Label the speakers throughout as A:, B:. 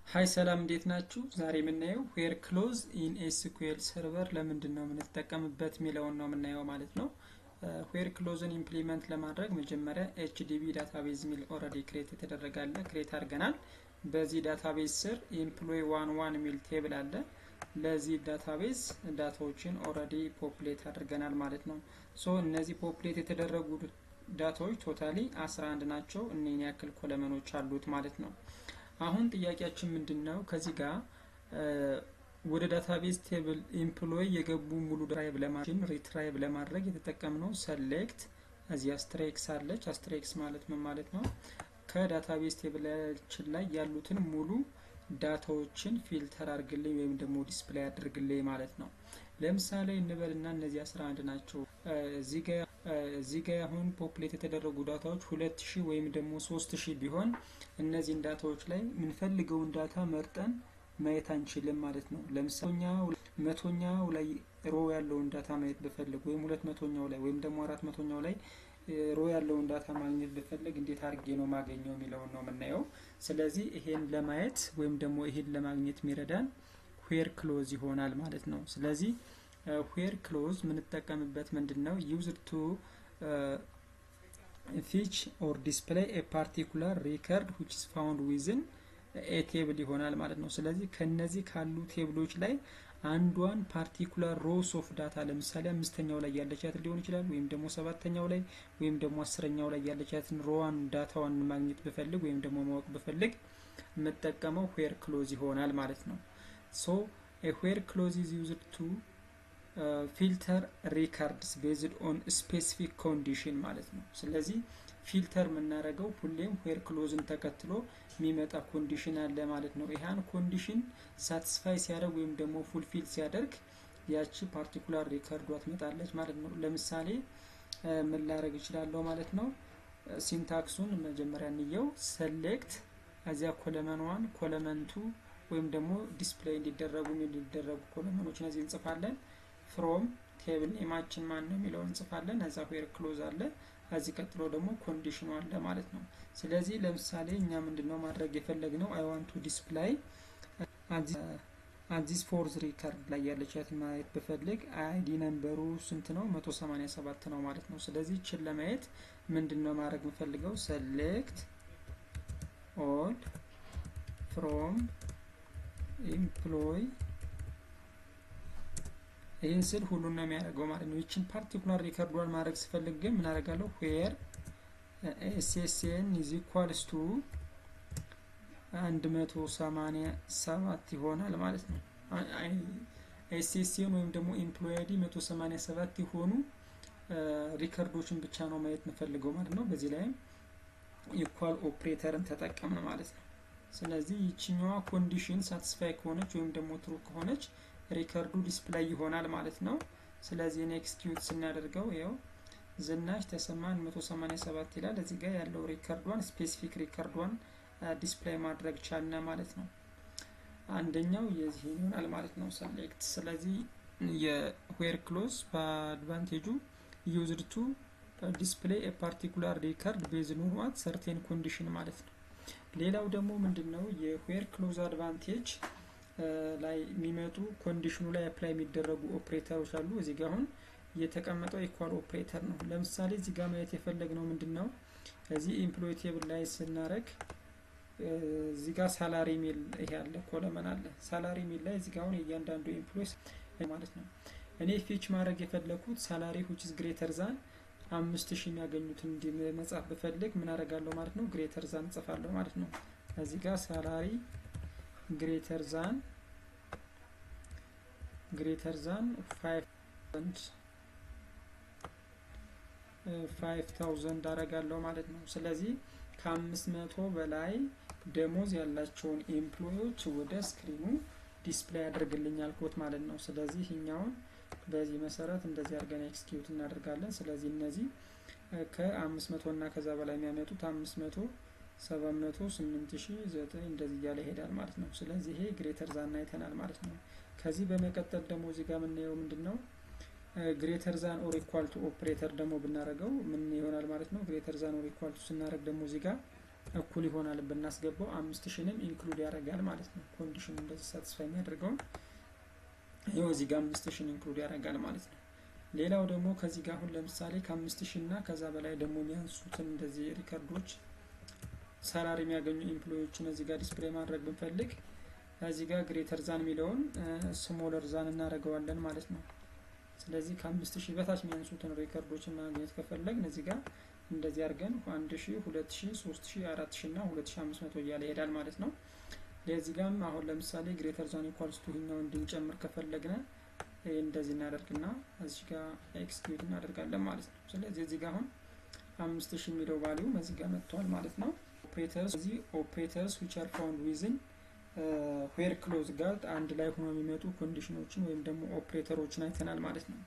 A: ሃይ ሰላም እንዴት ናችሁ? ዛሬ የምናየው where clause in SQL server ለምንድነው የምንጠቀምበት ሚለውን ነው የምናየው ማለት ነው። where clause-ን ኢምፕሊመንት ለማድረግ መጀመሪያ HDB ዳታቤዝ ሚል ኦሬዲ ክሬት የተደረጋለ ክሬት አድርገናል። በዚህ ዳታቤዝ ስር employee 11 ሚል ቴብል አለ። ለዚህ ዳታቤዝ ዳታዎችን ኦሬዲ ፖፑሌት አድርገናል ማለት ነው። ሶ እነዚህ ፖፑሌት የተደረጉ ዳታዎች ቶታሊ 11 ናቸው። እነኚህ ያክል ኮለመኖች አሉት ማለት ነው። አሁን ጥያቄያችን ምንድነው? ከዚህ ጋር ወደ ዳታቤዝ ቴብል ኤምፕሎይ የገቡ ሙሉ ድራይቭ ለማድረግ ሪትራይቭ ለማድረግ የተጠቀምነው ሰሌክት እዚህ አስትሪክስ አለች። አስትሪክስ ማለት ምን ማለት ነው? ከዳታቤዝ ቴብላችን ላይ ያሉትን ሙሉ ዳታዎችን ፊልተር አድርግልኝ ወይም ደግሞ ዲስፕሌይ አድርግልኝ ማለት ነው። ለምሳሌ እንበልና እነዚህ 11 ናቸው። እዚህ ጋር አሁን ፖፑሌት የተደረጉ ዳታዎች 2000 ወይም ደግሞ 3000 ቢሆን እነዚህን ዳታዎች ላይ የምንፈልገውን ዳታ መርጠን ማየት አንችልም ማለት ነው። ለምሳሌ መቶኛው ላይ ሮ ያለውን ዳታ ማየት በፈልግ ወይም 200ኛው ላይ ወይም ደግሞ 400ኛው ላይ ሮ ያለውን ዳታ ማግኘት በፈልግ እንዴት አድርጌ ነው ማገኘው የሚለውን ነው የምናየው። ስለዚህ ይሄን ለማየት ወይም ደግሞ ይሄን ለማግኘት የሚረዳን where clause ይሆናል ማለት ነው። ስለዚህ where clause የምንጠቀምበት ምንድነው? used to fetch or display a particular record which is found within a table ይሆናል ማለት ነው። ስለዚህ ከነዚህ ካሉ ቴብሎች ላይ አንዷን ፓርቲኩላር ሮስ ኦፍ ዳታ ለምሳሌ አምስተኛው ላይ ያለቻት ሊሆን ይችላል ወይም ደግሞ ሰባተኛው ላይ ወይም ደግሞ አስረኛው ላይ ያለቻትን ሮዋን ዳታዋን ማግኘት በፈልግ ወይም ደግሞ ማወቅ በፈልግ መጠቀመው where clause ይሆናል ማለት ነው። so a where clause is used to filter records based on specific condition ማለት ነው። ስለዚህ ፊልተር የምናደርገው ሁሌም where clause-ን ተከትሎ የሚመጣ ኮንዲሽን አለ ማለት ነው። ይሄን ኮንዲሽን ሳቲስፋይ ሲያደርግ ወይም ደግሞ ፉልፊል ሲያደርግ ያቺ ፓርቲኩላር ሪከርዷ ትመጣለች ማለት ነው። ለምሳሌ ምን ላደርግ እችላለሁ ማለት ነው። ሲንታክሱን መጀመሪያ እንየው። ሰሌክት እዚያ ኮለመን 1 ኮለመን 2 ወይም ደግሞ ዲስፕሌይ እንዲደረጉ ኮለመኖችን እዚህ እንጽፋለን። ፍሮም ቴብል ኔማችን ማን ነው የሚለውን እንጽፋለን። እዛ where clause አለ። እዚህ ቀጥሎ ደግሞ ኮንዲሽኑ አለ ማለት ነው። ስለዚህ ለምሳሌ እኛ ምንድነው ማድረግ የፈለግነው I want to display this fourth record ላይ ያለቻት ማየት በፈልግ አይዲ ነምበሩ ስንት ነው? 187 ነው ማለት ነው። ስለዚህ እቺን ለማየት ምንድነው ማድረግ የምፈልገው? select all from employee ይህን ስል ሁሉን ነው የሚያደርገው ማለት ነው። ይችን ፓርቲኩላር ሪከርዷን ማድረግ ስፈልግ ግን ምን አደርጋለሁ? where ssn is equals to 187 ይሆናል ማለት ነው። ssn ወይም ደግሞ employee ID 187 የሆኑ ሪከርዶችን ብቻ ነው ማየት የምፈልገው ማለት ነው። በዚህ ላይም ኢኳል ኦፕሬተርን ተጠቀምን ማለት ነው። ስለዚህ ይችኛዋ ኮንዲሽን ሳቲስፋይ ከሆነች ወይም ደግሞ ትሩ ከሆነች ሪከርዱ ዲስፕሌይ ይሆናል ማለት ነው። ስለዚህ ኤክስኪዩት ስናደርገው ያው ዝናሽ ተሰማን 187 ይላል። እዚህ ጋር ያለው ሪከርዷን ስፔሲፊክ ሪከርዷን ዲስፕሌይ ማድረግ ቻልና ማለት ነው። አንደኛው የዚህ ይሆናል ማለት ነው ሰሌክት። ስለዚህ የwhere clause በአድቫንቴጁ used to display a particular record based on what certain condition ማለት ነው። ሌላው ደግሞ ምንድነው የwhere clause አድቫንቴጅ ላይ የሚመጡ ኮንዲሽኑ ላይ አፕላይ የሚደረጉ ኦፕሬተሮች አሉ። እዚህ ጋር አሁን የተቀመጠው ኢኳል ኦፕሬተር ነው። ለምሳሌ እዚህ ጋር ማየት የፈለግነው ምንድነው? እዚህ ኤምፕሎይ ቴብል ላይ ስናረግ እዚህ ጋር ሳላሪ ሚል ይሄ አለ ኮለመን አለ። ሳላሪ ሚል ላይ እዚህ ጋር አሁን እያንዳንዱ ኤምፕሎይ ማለት ነው። እኔ ፊች ማድረግ የፈለኩት ሳላሪ which is greater than 5000 የሚያገኙትን መጻፍ በፈልግ ምን አደርጋለሁ ማለት ነው? greater than ጽፋለሁ ማለት ነው። እዚህ ጋር ሳላሪ greater than 5000 አደርጋለሁ ማለት ነው። ስለዚህ ከ500 በላይ ደሞዝ ያላቸውን ኤምፕሎይዎች ወደ ስክሪኑ ዲስፕሌይ ያደርግልኝ አልኩት ማለት ነው። ስለዚህ እኛውን በዚህ መሰረት እንደዚህ አድርገን ኤክስኪዩት እናደርጋለን። ስለዚህ እነዚህ ከ500 እና ከዛ በላይ የሚያመጡት 500 700 8000 9 እንደዚህ ያለ ይሄዳል ማለት ነው። ስለዚህ ይሄ ግሬተር ዛን አይተናል ማለት ነው። ከዚህ በመቀጠል ደግሞ እዚህ ጋር የምናየው ምንድነው? ግሬተር ዛን ኦር ኢኳል ቱ ኦፕሬተር ደግሞ ብናረገው ምን ይሆናል ማለት ነው? ግሬተር ዛን ኦር ኢኳል ቱ ስናረግ ደግሞ እዚህ ጋር እኩል ይሆናል ብናስገባው 5000ንም ኢንክሉድ ያደርጋል ማለት ነው። ኮንዲሽኑ እንደዚህ ሳቲስፋይ የሚያደርገው ይሄው እዚህ ጋር 5000 ኢንክሉድ ያደርጋል ማለት ነው። ሌላው ደግሞ ከዚህ ጋር አሁን ለምሳሌ ከ5000 እና ከዛ በላይ ደግሞ የሚያንሱትን እንደዚህ ሪከርዶች ሳላሪ የሚያገኙ ኤምፕሎይዎችን እዚህ ጋር ዲስፕሌይ ማድረግ ብንፈልግ እዚህ ጋር ግሬተር ዛን የሚለውን ስሞለር ዛን እናደርገዋለን ማለት ነው። ስለዚህ ከ5000 በታች የሚያንሱትን ሪከርዶችን ማግኘት ከፈለግን እዚህ ጋር እንደዚህ አድርገን 1000 2000 3000 4000 እና 2500 እያለ ይሄዳል ማለት ነው። ለዚህ ጋርም አሁን ለምሳሌ ግሬተር ዛን ኢኳልስ ቱ ይሄኛው እንድንጨምር ከፈለግን እንደዚህ እናደርግና እዚህ ጋር ኤክስኪዩት እናደርጋለን ማለት ነው። ስለዚህ እዚህ ጋር አሁን 5000 የሚለው ቫልዩ እዚህ ጋር መጥቷል ማለት ነው። ኦፕሬተርስ እዚህ ኦፕሬተርስ which are found within where clause ጋር አንድ ላይ ሆኖ የሚመጡ ኮንዲሽኖችን ወይም ደግሞ ኦፕሬተሮችን አይተናል ማለት ነው።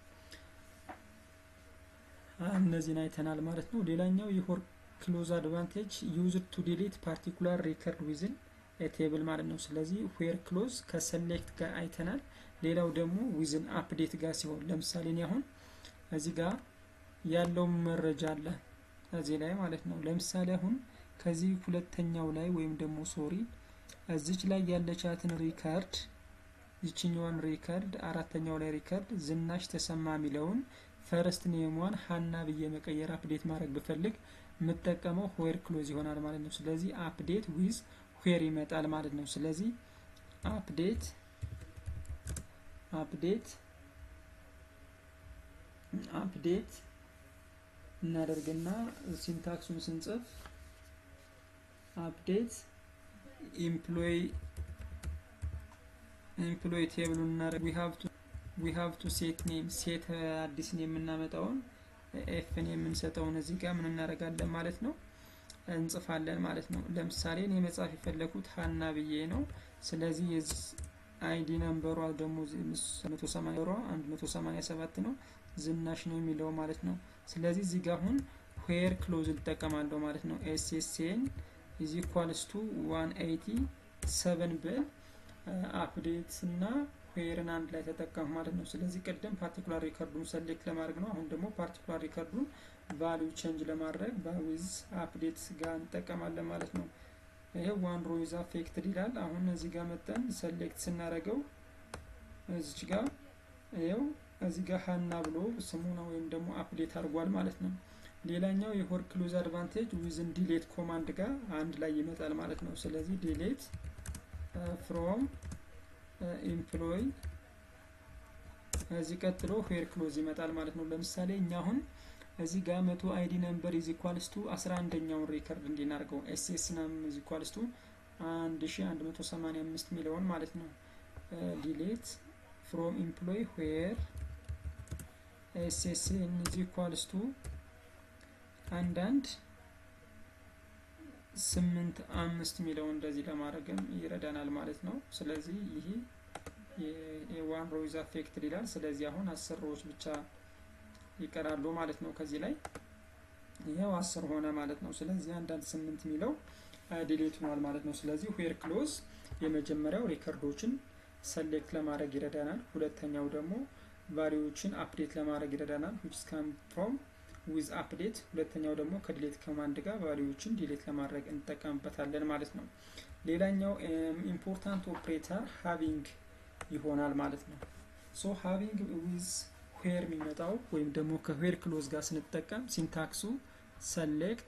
A: እነዚህን አይተናል ማለት ነው። ሌላኛው የwhere clause advantage used to delete particular record within a table ማለት ነው። ስለዚህ where clause ከselect ጋር አይተናል። ሌላው ደግሞ within update ጋር ሲሆን ለምሳሌ እኔ አሁን እዚህ ጋር ያለው መረጃ አለ እዚህ ላይ ማለት ነው። ለምሳሌ አሁን ከዚህ ሁለተኛው ላይ ወይም ደግሞ ሶሪ እዚች ላይ ያለቻትን ሪከርድ ይችኛዋን ሪከርድ አራተኛው ላይ ሪከርድ ዝናሽ ተሰማ የሚለውን ፈርስት ኔሟን ሀና ብዬ መቀየር አፕዴት ማድረግ ብፈልግ የምጠቀመው where clause ይሆናል ማለት ነው። ስለዚህ አፕዴት ዊዝ where ይመጣል ማለት ነው። ስለዚህ አፕዴት እናደርግና ሲንታክሱን ስንጽፍ አፕዴት ኤምፕሎይ ቴብል እናደርግ we have to set name set አዲስ ኔም የምናመጣውን ኤፍ ኔም የምንሰጠውን እዚህ ጋር ምን እናደርጋለን ማለት ነው እንጽፋለን ማለት ነው። ለምሳሌ እኔ መጻፍ የፈለኩት ሀና ብዬ ነው። ስለዚህ የዚህ አይዲ ነምበሯ ደግሞ 187 ነው ዝናሽ ነው የሚለው ማለት ነው። ስለዚህ እዚህ ጋር አሁን where clause ልጠቀማለሁ ማለት ነው። SSN is equals to 187 ብል አፕዴት እና where አንድ ላይ ተጠቀም ማለት ነው። ስለዚህ ቀደም ፓርቲኩላር ሪከርዱን ሰሌክት ለማድረግ ነው። አሁን ደግሞ ፓርቲኩላር ሪከርዱን ቫልዩ ቼንጅ ለማድረግ በዊዝ አፕዴት ጋር እንጠቀማለን ማለት ነው። ይሄ ዋን ሮ ኢዝ አፌክትድ ይላል። አሁን እዚህ ጋር መጣን ሰሌክት ስናደርገው እዚህ ጋር ይሄው እዚህ ጋር ሀና ብሎ ስሙ ነው ወይም ደግሞ አፕዴት አድርጓል ማለት ነው። ሌላኛው የwhere clause advantage ዊዝን ዲሌት ኮማንድ ጋር አንድ ላይ ይመጣል ማለት ነው። ስለዚህ ዲሌት ፍሮም ኤምፕሎይ እዚህ ቀጥሎ where clause ይመጣል ማለት ነው። ለምሳሌ እኛ አሁን እዚህ ጋር 100 አይዲ ነምበር ኢዝ ኢኳልስ ቱ 11ኛውን ሪከርድ እንዲናርገው ኤስኤስ ናም ኢዝ ኢኳልስ ቱ 1185 ሚሊዮን ማለት ነው። ዲሌት ፍሮም ኤምፕሎይ where SSN is equals to 1.85 ሚሊዮን እንደዚህ ለማድረግም ይረዳናል ማለት ነው። ስለዚህ ይሄ የዋን ሮ ኢዝ አፌክትድ ይላል። ስለዚህ አሁን 10 ሮዎች ብቻ ይቀራሉ ማለት ነው። ከዚህ ላይ ይሄው 10 ሆነ ማለት ነው። ስለዚህ 1.8 ሚለው ዲሌት ሆኗል ማለት ነው። ስለዚህ where clause የመጀመሪያው ሪከርዶችን ሰሌክት ለማድረግ ይረዳናል። ሁለተኛው ደግሞ ቫልዩዎችን አፕዴት ለማድረግ ይረዳናል which come from with update። ሁለተኛው ደግሞ ከዲሌት ኮማንድ ጋር ቫልዩዎችን ዲሌት ለማድረግ እንጠቀምበታለን ማለት ነው። ሌላኛው ኢምፖርታንት ኦፕሬተር ሃቪንግ ይሆናል ማለት ነው። ሶ ሃቪንግ with where የሚመጣው ወይም ደግሞ ከwhere clause ጋር ስንጠቀም ሲንታክሱ select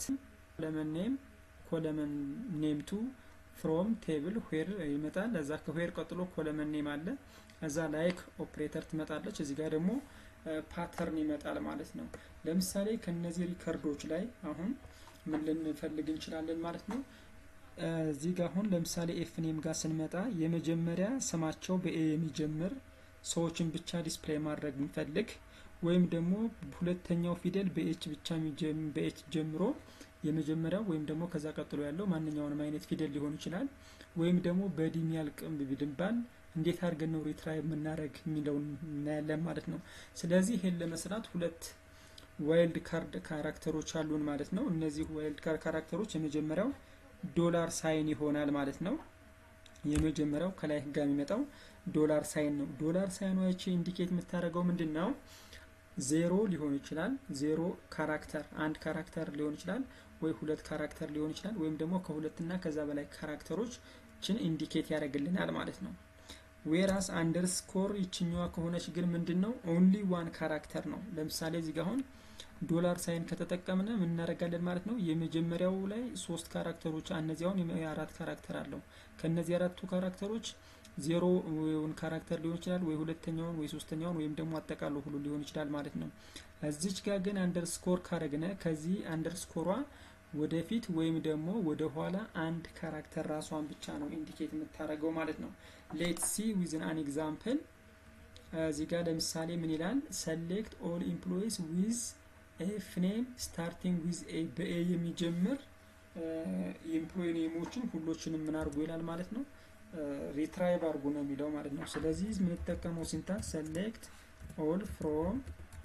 A: ኮለመን ኔም ቱ from table where ይመጣል። ለዛ ከwhere ቀጥሎ ኮለመን ኔም አለ። እዛ ላይክ ኦፕሬተር ትመጣለች። እዚህ ጋር ደግሞ ፓተርን ይመጣል ማለት ነው። ለምሳሌ ከነዚህ ሪከርዶች ላይ አሁን ምን ልንፈልግ እንችላለን ማለት ነው። እዚህ ጋር አሁን ለምሳሌ ኤፍ ኔም ጋር ስንመጣ የመጀመሪያ ስማቸው በኤ የሚጀምር ሰዎችን ብቻ ዲስፕሌይ ማድረግ እንፈልግ ወይም ደግሞ ሁለተኛው ፊደል በኤች ብቻ በኤች ጀምሮ የመጀመሪያው ወይም ደግሞ ከዛ ቀጥሎ ያለው ማንኛውንም አይነት ፊደል ሊሆን ይችላል ወይም ደግሞ በዲም ያልቅም ቢድምባን እንዴት አድርገን ነው ሪትራይቭ መናረግ የሚለውን እናያለን ማለት ነው። ስለዚህ ይሄን ለመስራት ሁለት ዋይልድ ካርድ ካራክተሮች አሉን ማለት ነው። እነዚህ ዋይልድ ካርድ ካራክተሮች የመጀመሪያው ዶላር ሳይን ይሆናል ማለት ነው። የመጀመሪያው ከላይ ጋር የሚመጣው ዶላር ሳይን ነው። ዶላር ሳይን ወይቼ ኢንዲኬት የምታደርገው ምንድነው? ዜሮ ሊሆን ይችላል። ዜሮ ካራክተር አንድ ካራክተር ሊሆን ይችላል ወይ ሁለት ካራክተር ሊሆን ይችላል ወይም ደግሞ ከሁለትና ከዛ በላይ ካራክተሮችን ኢንዲኬት ያደርግልናል ማለት ነው። ዌራስ አንደርስኮር ይችኛዋ ከሆነች ግን ምንድነው ኦንሊ ዋን ካራክተር ነው። ለምሳሌ እዚህ ጋር አሁን ዶላር ሳይን ከተጠቀምነ ምን እናደርጋለን ማለት ነው። የመጀመሪያው ላይ 3 ካራክተሮች እነዚያውን የአራት ካራክተር አለው። ከነዚህ አራቱ ካራክተሮች ዜሮ ወይን ካራክተር ሊሆን ይችላል ወይ ሁለተኛውን ወይ ሶስተኛውን ወይም ደግሞ አጠቃሎ ሁሉ ሊሆን ይችላል ማለት ነው። እዚች ጋር ግን አንደርስኮር ካረግነ ከዚህ አንደርስኮሯ ወደፊት ወይም ደግሞ ወደ ኋላ አንድ ካራክተር ራሷን ብቻ ነው ኢንዲኬት የምታደርገው ማለት ነው። ሌትስ ሲ ዊዝ አን ኤግዛምፕል እዚህ ጋር ለምሳሌ ምን ይላል ሰሌክት ኦል ኤምፕሎይስ ዊዝ ኤፍ ኔም ስታርቲንግ ዊዝ ኤ በኤ የሚጀምር ኤምፕሎይ ኔሞችን ሁሎችንም ምን አድርጉ ይላል ማለት ነው ሪትራይቭ አድርጉ ነው የሚለው ማለት ነው። ስለዚህ የምንጠቀመው ሲንታክስ ሰሌክት ኦል ፍሮም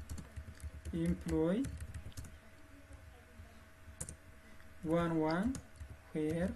A: ኤምፕሎይ ዋን ዌር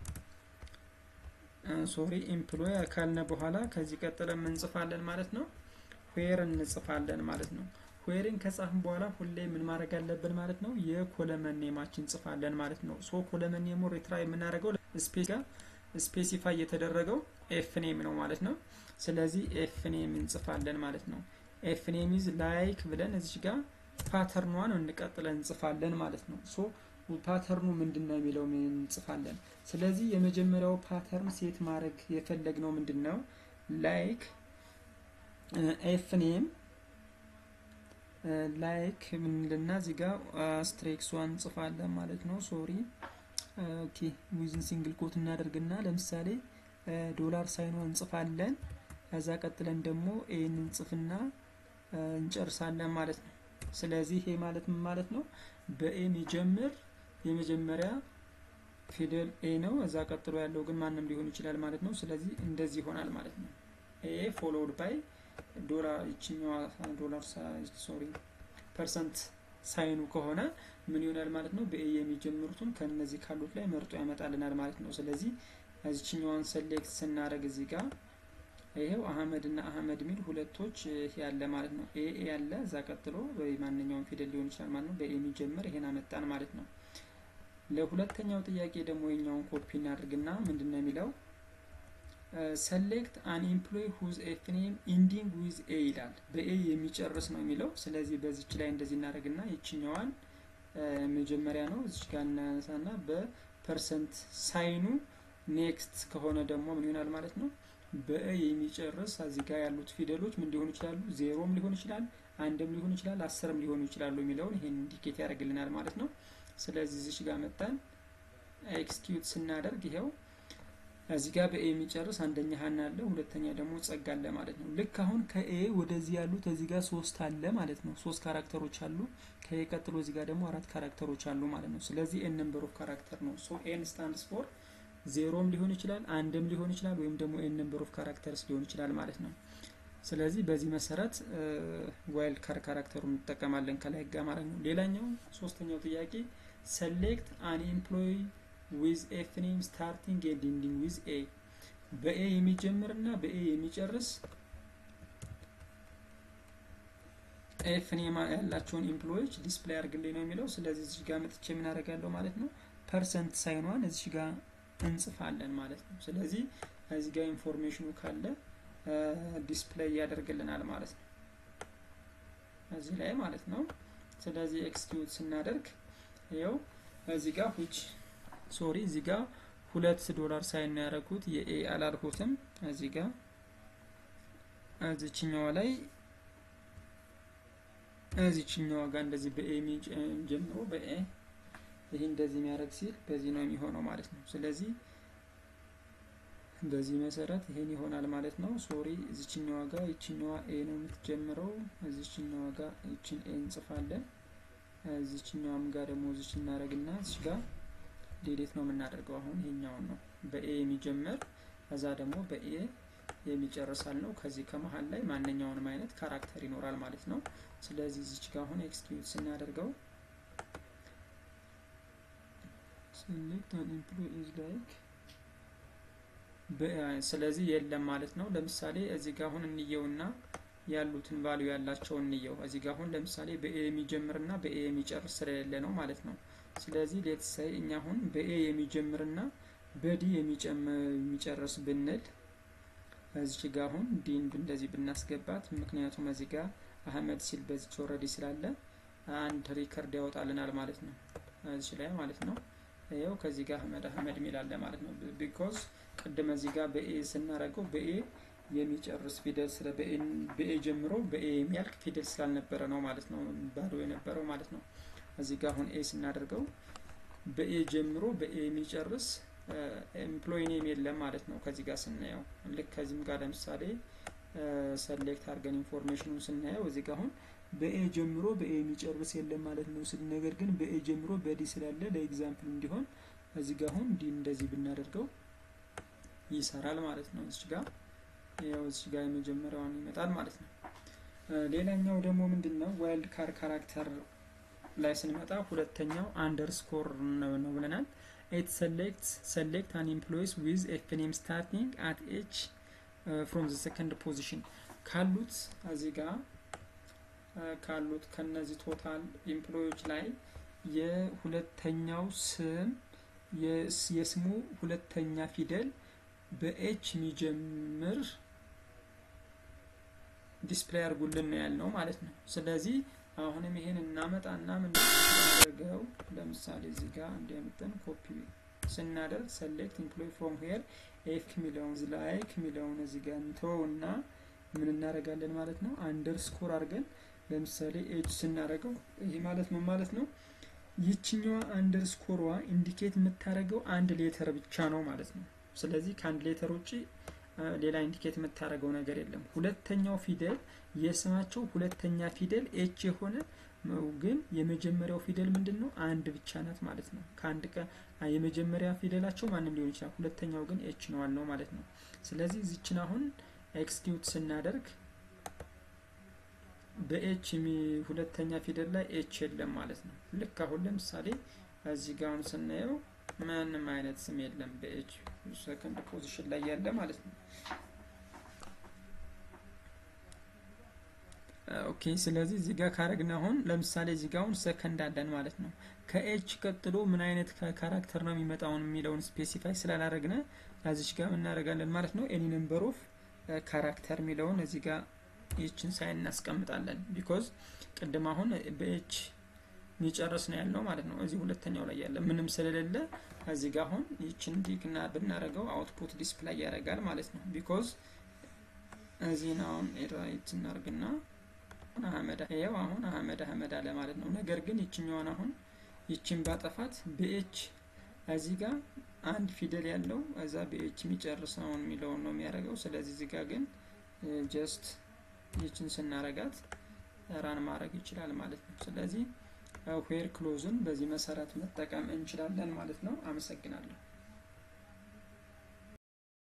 A: ሶሪ ኤምፕሎይ ካልነ በኋላ ከዚህ ቀጥለን እንጽፋለን ማለት ነው ዌር እንጽፋለን ማለት ነው። ዌርን ከጻፍን በኋላ ሁሌ ምን ማድረግ አለብን ማለት ነው የኮለመን ኔማችን እንጽፋለን ማለት ነው። ሶ ኮለመን ኔሙ ሪትራይቭ የምናደርገው ስፔሲፋይ የተደረገው ኤፍ ኔም ነው ማለት ነው። ስለዚህ ኤፍ ኔም እንጽፋለን ማለት ነው። ኤፍ ኔም ኢዝ ላይክ ብለን እዚህ ጋር ፓተርኗን እንቀጥለን እንጽፋለን ማለት ነው። ሶ ፓተርኑ ምንድነው የሚለው ምን እንጽፋለን። ስለዚህ የመጀመሪያው ፓተርን ሴት ማድረግ የፈለግነው ምንድነው ላይክ ኤፍ ኔም ላይክ ምንልና እዚህ ጋር አስትሪክሷን እንጽፋለን ማለት ነው። ሶሪ ኦኬ ዊዝን ሲንግል ኮት እናደርግና ለምሳሌ ዶላር ሳይኗን እንጽፋለን። ከዛ ቀጥለን ደግሞ ኤን እንጽፍና እንጨርሳለን ማለት ነው። ስለዚህ ይሄ ማለት ምን ማለት ነው በኤ የሚጀምር የመጀመሪያ ፊደል ኤ ነው። እዛ ቀጥሎ ያለው ግን ማንም ሊሆን ይችላል ማለት ነው። ስለዚህ እንደዚህ ይሆናል ማለት ነው። ኤ ፎሎውድ ባይ ዶላር ይችኛዋ ዶላር ሶሪ ፐርሰንት ሳይኑ ከሆነ ምን ይሆናል ማለት ነው በኤ የሚጀምሩትን ከነዚህ ካሉት ላይ መርጦ ያመጣልናል ማለት ነው። ስለዚህ እዚህኛዋን ሴሌክት ስናደርግ እዚህ ጋር ይሄው አህመድ እና አህመድ ሚል ሁለቶች ያለ ማለት ነው። ኤ ያለ እዛ ቀጥሎ በማንኛውም ፊደል ሊሆን ይችላል ማለት ነው። በኤ የሚጀምር ይሄን አመጣን ማለት ነው። ለሁለተኛው ጥያቄ ደግሞ የኛውን ኮፒ እናድርግና ምንድነው የሚለው ሰሌክት አን ኤምፕሎይ ሁዝ ኤፍ ኔም ኢንዲንግ ዊዝ ኤ ይላል። በኤ የሚጨርስ ነው የሚለው። ስለዚህ በዚች ላይ እንደዚህ እናደርግና ይችኛዋን መጀመሪያ ነው እዚች ጋር እናነሳና በፐርሰንት ሳይኑ ኔክስት ከሆነ ደግሞ ምን ይሆናል ማለት ነው በኤ የሚጨርስ እዚህ ጋር ያሉት ፊደሎች ምን ሊሆኑ ይችላሉ ዜሮም ሊሆን ይችላል አንድም ሊሆን ይችላል 10ም ሊሆኑ ይችላሉ የሚለውን ይሄን ኢንዲኬት ያደርግልናል ማለት ነው። ስለዚህ እዚች ጋር መጣን ኤክስኪዩት ስናደርግ ይሄው እዚህ ጋር በኤ የሚጨርስ አንደኛ ሀና አለ ሁለተኛ ደግሞ ጸጋ አለ ማለት ነው። ልክ አሁን ከኤ ወደዚህ ያሉት እዚህ ጋር 3 አለ ማለት ነው። 3 ካራክተሮች አሉ። ከኤ ቀጥሎ እዚህ ጋር ደግሞ 4 ካራክተሮች አሉ ማለት ነው። ስለዚህ ኤን ነምበር ኦፍ ካራክተር ነው። ሶ ኤን ስታንድስ ፎር ዜሮም ሊሆን ይችላል አንድም ሊሆን ይችላል ወይም ደግሞ ኤን ነምበር ኦፍ ካራክተርስ ሊሆን ይችላል ማለት ነው። ስለዚህ በዚህ መሰረት ዋይልድ ካርድ ካራክተሩን እንጠቀማለን ከላይ ጋር ማለት ነው። ሌላኛው ሶስተኛው ጥያቄ ሰሌክት አን ኤምፕሎይ with f name starting and ending with a በኤ የሚጀምርና በኤ የሚጨርስ ኤፍ ኔም ያላቸውን ኤምፕሎይዎች ዲስፕሌይ አድርግልኝ ነው የሚለው። ስለዚህ እዚህ ጋር መጥቼ ምን አደርጋለሁ ማለት ነው ፐርሰንት ሳይኗን እዚህ ጋር እንጽፋለን ማለት ነው። ስለዚህ እዚህ ጋር ኢንፎርሜሽኑ ካለ ዲስፕሌይ ያደርግልናል ማለት ነው እዚህ ላይ ማለት ነው። ስለዚህ ኤክስኪዩት ስናደርግ ይሄው እዚህ ጋር ሶሪ እዚህ ጋር $2 ሳይን ነው ያደረኩት የኤ አላልኩትም። እዚህ ጋር እዚህኛው ላይ እዚህኛው ጋር እንደዚህ በኤ ጀምሮ በኤ ይሄ እንደዚህ የሚያደርግ ሲል በዚህ ነው የሚሆነው ማለት ነው። ስለዚህ በዚህ መሰረት ይሄን ይሆናል ማለት ነው። ሶሪ እዚህኛው ጋር ይችኛዋ ኤ ነው የምትጀምረው። እዚህኛው ጋር ይችን ኤ እንጽፋለን። እዚህኛውም ጋር ደግሞ እዚች እናደርግና እዚህ ጋር ዲሊት ነው የምናደርገው። አሁን ይሄኛው ነው በኤ የሚጀምር ከዛ ደግሞ በኤ የሚጨርሳል ነው። ከዚህ ከመሃል ላይ ማንኛውንም አይነት ካራክተር ይኖራል ማለት ነው። ስለዚህ እዚች ጋር አሁን ኤክስኪዩት ስናደርገው select an employee is like ስለዚህ የለም ማለት ነው። ለምሳሌ እዚህ ጋር አሁን እንየውና ያሉትን ቫልዩ ያላቸውን እንየው። እዚህ ጋር አሁን ለምሳሌ በኤ የሚጀምርና በኤ የሚጨርስ ስለሌለ ነው ማለት ነው። ስለዚህ ሌትስ ሴይ እኛ አሁን በኤ የሚጀምርና በዲ የሚጨርስ ብንል እዚህ ጋር አሁን ዲን እንደዚህ ብናስገባት ምክንያቱም እዚህ ጋር አህመድ ሲል በዚህ ኦሬዲ ስላለ አንድ ሪከርድ ያወጣልናል ማለት ነው እዚህ ላይ ማለት ነው። ያው ከዚህ ጋር አህመድ ሚላል ማለት ነው ቢኮዝ ቀደም እዚህ ጋር በኤ ስናረገው በኤ የሚጨርስ ፊደል ስለ በኤ ጀምሮ በኤ የሚያልቅ ፊደል ስላልነበረ ነው ማለት ነው ባዶ የነበረው ማለት ነው። እዚህ ጋር አሁን ኤ ስናደርገው በኤ ጀምሮ በኤ የሚጨርስ ኤምፕሎይ ኔም የለም ማለት ነው። ከዚህ ጋር ስናየው ልክ ከዚህም ጋር ለምሳሌ ሰሌክት አድርገን ኢንፎርሜሽኑን ስናየው እዚህ ጋር አሁን በኤ ጀምሮ በኤ የሚጨርስ የለም ማለት ነው። ነገር ግን በኤ ጀምሮ በዲ ስላለ ለኤግዛምፕል እንዲሆን እዚህ ጋር አሁን ዲ እንደዚህ ብናደርገው ይሰራል ማለት ነው። እዚህ ጋር ያው እዚህ ጋር የመጀመሪያውን ይመጣል ማለት ነው። ሌላኛው ደግሞ ምንድነው ዋይልድ ካርድ ካራክተር ላይ ስንመጣ ሁለተኛው አንደርስኮር ነው ብለናል። it select an employees with a name starting at h from the second position ካሉት እዚህ ጋር ካሉት ከነዚህ ቶታል ኤምፕሎይዎች ላይ የሁለተኛው ስም የስሙ ሁለተኛ ፊደል በኤች የሚጀምር ዲስፕሌይ አድርጉልን ነው ያልነው ማለት ነው። ስለዚህ አሁንም ይሄን እናመጣና ምን እናደርገው ለምሳሌ እዚህ ጋር እንደምጠን ኮፒ ስናደርግ select employee from here f ሚለውን like ሚለውን እዚህ ጋር እንተውና ምን እናደርጋለን ማለት ነው አንደርስኮር አድርገን ለምሳሌ h ስናደርገው ይሄ ማለት ምን ማለት ነው ይችኛዋ አንደርስኮርዋ ኢንዲኬት የምታደርገው አንድ ሌተር ብቻ ነው ማለት ነው። ስለዚህ ከአንድ ሌተር ውጪ ሌላ ኢንዲኬት የምታደርገው ነገር የለም። ሁለተኛው ፊደል የስማቸው ሁለተኛ ፊደል ኤች የሆነ ግን የመጀመሪያው ፊደል ምንድነው አንድ ብቻ ናት ማለት ነው። ከአንድ የመጀመሪያ ፊደላቸው ማንም ሊሆን ይችላል ሁለተኛው ግን ኤች ነው አልነው ማለት ነው። ስለዚህ እዚችን አሁን ኤክስኪዩት ስናደርግ በኤች ሁለተኛ ፊደል ላይ ኤች የለም ማለት ነው። ልክ አሁን ለምሳሌ እዚህ ጋር ስናየው ምንም አይነት ስም የለም በኤች ሰከንድ ፖዚሽን ላይ ያለ ማለት ነው። ኦኬ ስለዚህ እዚህ ጋር ካረግና አሁን ለምሳሌ እዚህ ጋር አሁን ሰከንድ አለን ማለት ነው። ከኤች ቀጥሎ ምን አይነት ካራክተር ነው የሚመጣው የሚለውን ስፔሲፋይ ስላላረግነ እዚህ ጋር እናደርጋለን ማለት ነው። ኤኒ ነምበር ኦፍ ካራክተር የሚለውን እዚህ ጋር ኤችን ሳይን እናስቀምጣለን ቢኮዝ ቀደም አሁን በኤች የሚጨርስ ነው ያለው ማለት ነው። እዚህ ሁለተኛው ላይ ያለ ምንም ስለሌለ እዚህ ጋር አሁን ይችን ዲግና ብናረገው አውትፑት ዲስፕሌይ ያደርጋል ማለት ነው። ቢኮዝ እዚህ ነው ራይት እናርግና አህመድ ያው አሁን አህመድ አለ ማለት ነው። ነገር ግን ይችኛዋን አሁን ይችን ባጠፋት በኤች እዚህ ጋር አንድ ፊደል ያለው እዛ በኤች የሚጨርሰው የሚለውን ነው የሚያደርገው። ስለዚህ እዚህ ጋር ግን ጀስት ይችን ስናረጋት ራን ማድረግ ይችላል ማለት ነው። ስለዚህ ዌር ክሎዝን በዚህ መሰረት መጠቀም እንችላለን ማለት ነው። አመሰግናለሁ።